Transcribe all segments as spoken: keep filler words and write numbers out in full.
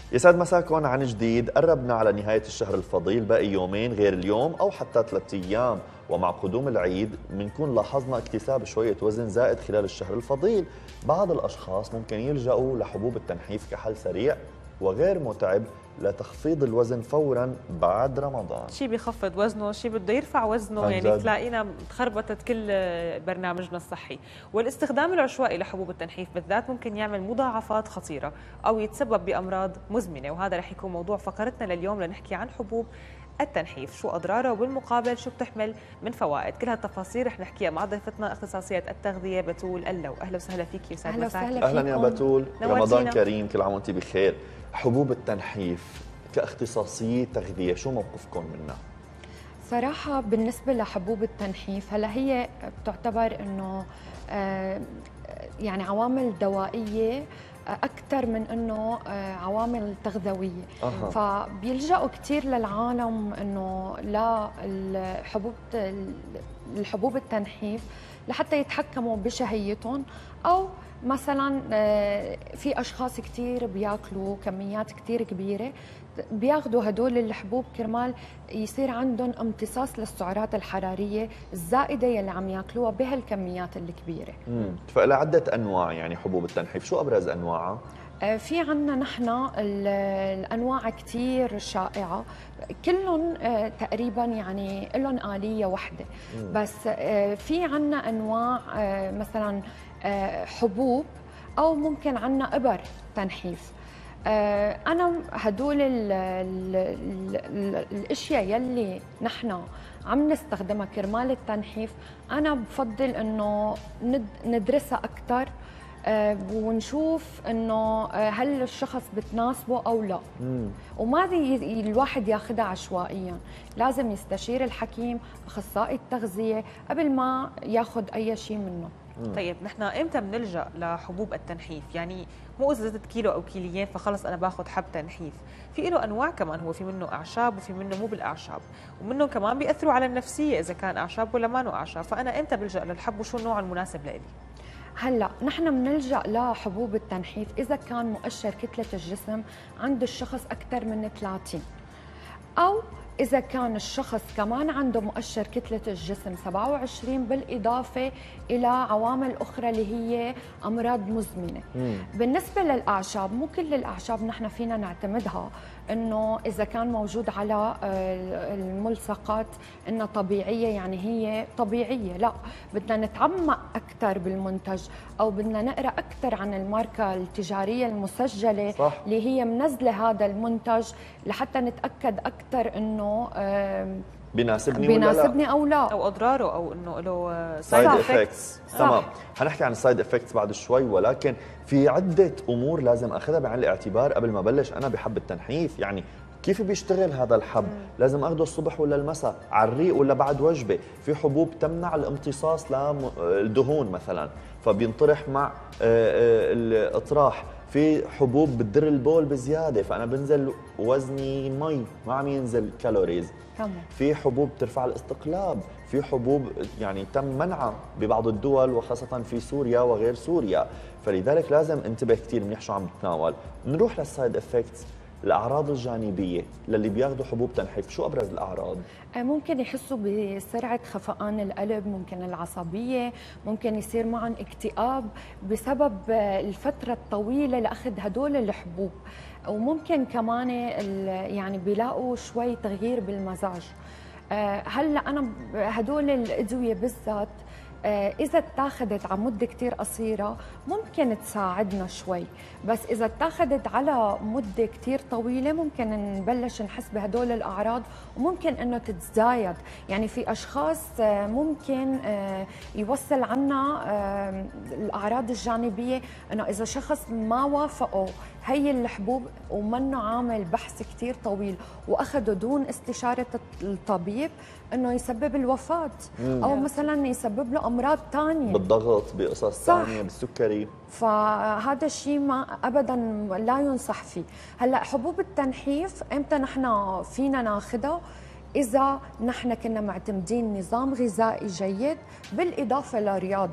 يسعد مساكم عن جديد. قربنا على نهاية الشهر الفضيل، باقي يومين غير اليوم أو حتى ثلاثة أيام، ومع قدوم العيد بنكون لاحظنا اكتساب شوية وزن زائد خلال الشهر الفضيل. بعض الأشخاص ممكن يلجأوا لحبوب التنحيف كحل سريع وغير متعب لتخفيض الوزن فورا بعد رمضان. شي بيخفض وزنه، شي بده يرفع وزنه، يعني تلاقينا تخربطت كل برنامجنا الصحي. والاستخدام العشوائي لحبوب التنحيف بالذات ممكن يعمل مضاعفات خطيرة أو يتسبب بأمراض مزمنة، وهذا رح يكون موضوع فقرتنا لليوم لنحكي عن حبوب التنحيف، شو أضراره وبالمقابل شو بتحمل من فوائد. كل هالتفاصيل رح نحكيها مع ضيفتنا اختصاصية التغذية بتول اللو. أهلا وسهلا فيكي وسعد مساك. أهلا يا بتول، رمضان كريم، كل عام وانت بخير. حبوب التنحيف كاختصاصية تغذية شو موقفكم منها؟ صراحة بالنسبة لحبوب التنحيف هلا هي بتعتبر انه يعني عوامل دوائية أكثر من أنه عوامل تغذوية. أه. فبيلجأوا كثير للعالم أنه لا الحبوب الحبوب التنحيف لحتى يتحكموا بشهيتهم، أو مثلا في أشخاص كثير بياكلوا كميات كثير كبيرة، بياخذوا هدول الحبوب كرمال يصير عندهم امتصاص للسعرات الحرارية الزائدة يلي عم ياكلوها بهالكميات الكبيرة. امم فإلى عدة أنواع يعني حبوب التنحيف، شو أبرز أنواعها؟ في عنا نحن الأنواع كتير شائعة، كلهم تقريبا يعني لهم آلية واحدة. مم. بس في عنا أنواع مثلا حبوب أو ممكن عنا إبر تنحيف. أنا هدول ال ال ال الأشياء يلي نحن عم نستخدمها كرمال التنحيف، أنا بفضل إنه ندرسها أكثر ونشوف انه هل الشخص بتناسبه او لا. مم. وما الواحد ياخذها عشوائيا، لازم يستشير الحكيم اخصائي التغذيه قبل ما ياخذ اي شيء منه. مم. طيب نحن امتى بنلجا لحبوب التنحيف؟ يعني مو اذا زدت كيلو او كيليين فخلص انا باخذ حب تنحيف، في له انواع كمان، هو في منه اعشاب وفي منه مو بالاعشاب، ومنه كمان بياثروا على النفسيه اذا كان اعشاب ولا ما اعشاب، فانا امتى بلجا للحب وشو النوع المناسب لإلي؟ هلا نحن بنلجا لحبوب التنحيف اذا كان مؤشر كتله الجسم عند الشخص اكثر من ثلاثين، او اذا كان الشخص كمان عنده مؤشر كتله الجسم سبعة وعشرين بالاضافه الى عوامل اخرى اللي هي امراض مزمنه. مم. بالنسبه للاعشاب، مو كل الاعشاب نحن فينا نعتمدها انه اذا كان موجود على الملصقات انها طبيعيه يعني هي طبيعيه، لا، بدنا نتعمق اكثر بالمنتج او بدنا نقرا اكثر عن الماركه التجاريه المسجله. صح. اللي هي منزله هذا المنتج لحتى نتاكد اكثر انه بيناسبني بيناسبني ولا لا، او لا، او اضراره او انه له سايد افكتس. تمام، حنحكي عن السايد افكتس بعد شوي، ولكن في عده امور لازم اخذها بعين الاعتبار قبل ما بلش انا بحب التنحيف. يعني كيف بيشتغل هذا الحب؟ مم. لازم اخذه الصبح ولا المساء، على الريق ولا بعد وجبه؟ في حبوب تمنع الامتصاص للدهون مثلا فبينطرح مع الاطراح، في حبوب بتدر البول بزياده فانا بنزل وزني مي ما عم ينزل كالوريز. تمام. في حبوب ترفع الاستقلاب، في حبوب يعني تم منعها ببعض الدول وخاصه في سوريا وغير سوريا، فلذلك لازم انتبه كثير منيح شو عم بتناول. نروح للسايد افكتس، الاعراض الجانبيه للي بياخذوا حبوب تنحيف، شو ابرز الاعراض؟ ممكن يحسوا بسرعه خفقان القلب، ممكن العصبيه، ممكن يصير معهم اكتئاب بسبب الفتره الطويله لاخذ هدول الحبوب، وممكن كمان يعني بيلاقوا شوي تغيير بالمزاج. هلا انا هدول الادويه بالذات إذا اتاخذت على مدة كتير قصيرة ممكن تساعدنا شوي، بس إذا اتاخذت على مدة كتير طويلة ممكن نبلش نحس بهدول الأعراض وممكن إنه تتزايد. يعني في أشخاص ممكن يوصل عنا الأعراض الجانبية إنه إذا شخص ما وافقوا هي الحبوب ومنه عامل بحث كتير طويل وأخذوا دون استشارة الطبيب انه يسبب الوفاه. مم. او مثلا يسبب له امراض ثانيه بالضغط، بقصص ثانيه، بالسكري، فهذا الشيء ما ابدا لا ينصح فيه. هلا حبوب التنحيف امتى نحن فينا ناخذها؟ اذا نحن كنا معتمدين نظام غذائي جيد بالاضافه لرياضه،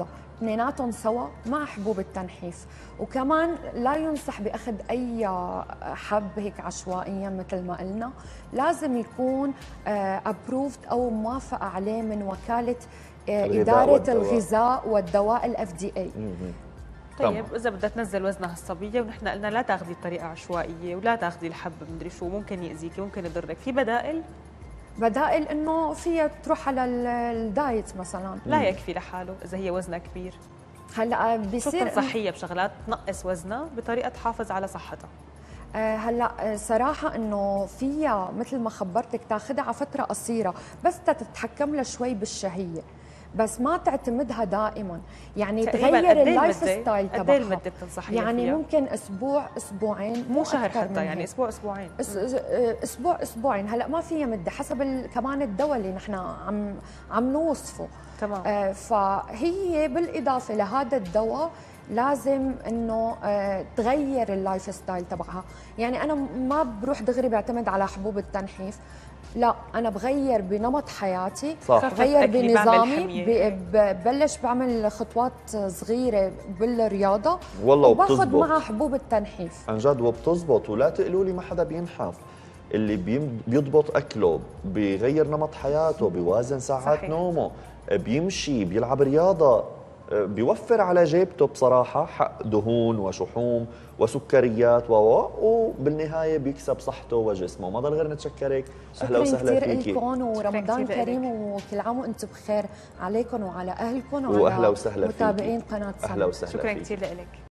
اثنيناتهم سوا مع حبوب التنحيف. وكمان لا ينصح باخذ اي حب هيك عشوائيا مثل ما قلنا، لازم يكون ابروفد او موافقه عليه من وكاله اداره والدواء. الغذاء والدواء الاف دي اي. طيب اذا بدها تنزل وزنها الصبيه ونحن قلنا لا تاخذي بطريقه عشوائيه ولا تاخذي الحب مدري شو ممكن ياذيكي ممكن يضرك، في بدائل؟ بدائل انه فيها تروح على الدايت مثلا. لا يكفي لحاله اذا هي وزنها كبير. هلا بصير شو تنصحيها بشغلات تنقص وزنها بطريقه تحافظ على صحتها؟ هلا صراحة انه فيها مثل ما خبرتك تاخذها على فترة قصيرة بس تتحكم لها شوي بالشهية، بس ما تعتمدها دائما، يعني تغير اللايف ستايل تبعها. قد ايه المدة بتنصحيها يعني فيها؟ ممكن اسبوع اسبوعين، مو شهر حتى، يعني اسبوع اسبوعين. اسبوع اسبوعين، هلا ما فيها مدة حسب كمان الدواء اللي نحن عم عم نوصفه. تمام. آه فهي بالاضافة لهذا الدواء لازم انه آه تغير اللايف ستايل تبعها، يعني انا ما بروح دغري بعتمد على حبوب التنحيف، لا انا بغير بنمط حياتي، صح. بغير بنظامي، ببلش بعمل خطوات صغيره بالرياضه والله وباخذ معها حبوب التنحيف عن جد وبتزبط. ولا تقولوا لي ما حدا بينحف، اللي بيضبط اكله، بيغير نمط حياته، بيوازن ساعات صحيح. نومه، بيمشي، بيلعب رياضه، بيوفر على جيبته بصراحة حق دهون وشحوم وسكريات و وبالنهاية بيكسب صحته وجسمه. ما ضل غير نتشكرك. أهلا وسهلا فيكي. شكرا كثير لكم ورمضان كريم وكل عام وأنتم بخير عليكم وعلى أهلكم وأهلا وسهلا متابعين قناة سما. أهلا وسهلا شكرا كثير لك.